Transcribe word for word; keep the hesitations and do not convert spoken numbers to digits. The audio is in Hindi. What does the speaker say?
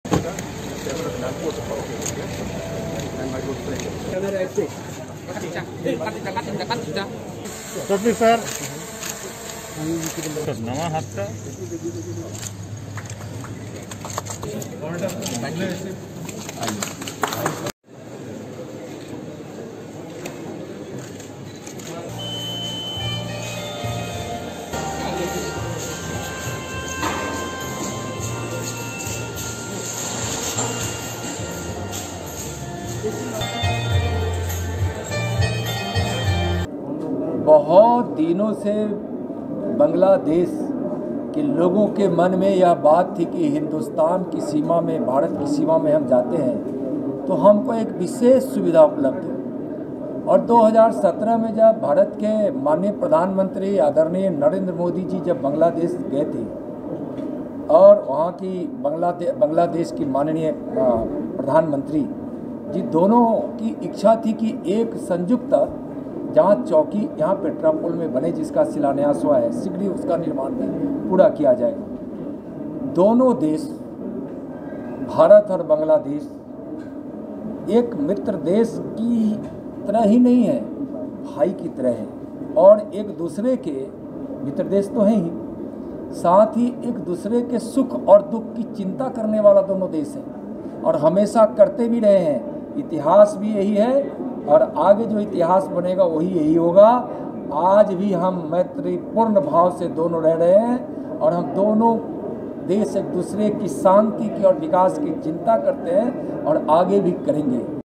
सर नवा हाथ का बहुत दिनों से बांग्लादेश के लोगों के मन में यह बात थी कि हिंदुस्तान की सीमा में, भारत की सीमा में हम जाते हैं तो हमको एक विशेष सुविधा उपलब्ध हो। और दो हज़ार सत्रह में जब भारत के माननीय प्रधानमंत्री आदरणीय नरेंद्र मोदी जी जब बांग्लादेश गए थे और वहाँ की बांग्लादेश बांग्लादेश की माननीय प्रधानमंत्री जी दोनों की इच्छा थी कि एक संयुक्त जहाँ चौकी यहाँ पेट्रापोल में बने, जिसका शिलान्यास हुआ है, शीघ्र ही उसका निर्माण भी पूरा किया जाएगा। दोनों देश भारत और बांग्लादेश एक मित्र देश की तरह ही नहीं है, भाई की तरह है और एक दूसरे के मित्र देश तो हैं ही, साथ ही एक दूसरे के सुख और दुख की चिंता करने वाला दोनों देश हैं और हमेशा करते भी रहे हैं। इतिहास भी यही है और आगे जो इतिहास बनेगा वही यही होगा। आज भी हम मैत्रीपूर्ण भाव से दोनों रह रहे हैं और हम दोनों देश एक दूसरे की शांति की और विकास की चिंता करते हैं और आगे भी करेंगे।